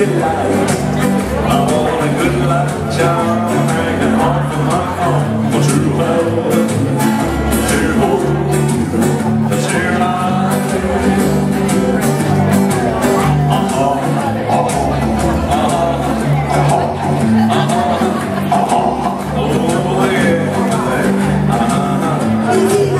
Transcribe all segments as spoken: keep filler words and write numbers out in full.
delight. I want a good luck charm hanging off of my arm. For true love, true hope, true life. Uh-huh, uh-huh, uh-huh, uh-huh, uh-huh, uh-huh. Oh yeah, uh-huh,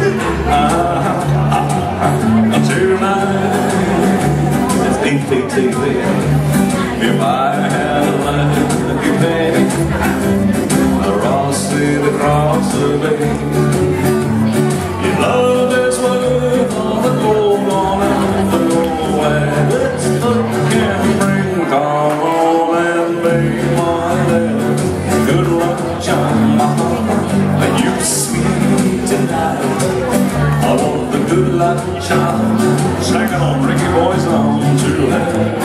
uh-huh, uh-huh. Tonight, it's P P T V. If I had a lucky penny, across the cross the bay, your love is worth all the gold on earth and all the way. Let's look and bring, come on and make my day. Good luck, John, and you sweet tonight. I want the good luck charm. Sing it on, bring your boys on to hell.